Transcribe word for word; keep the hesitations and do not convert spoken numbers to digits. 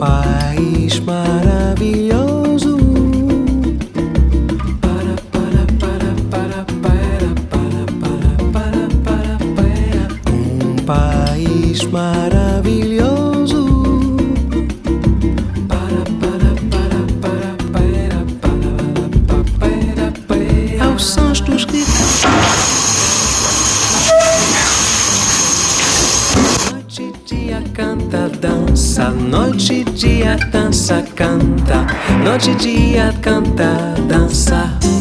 país maravilhoso. Para, para, para, para, para, para, para, para, para, para. Um país maravilhoso. Para, para, para, para, para, para, para, para, para. Aos sons dos gritos. Noite, dia, canta, dança. Noite, dia, dança, canta. Noite, dia, canta, dança.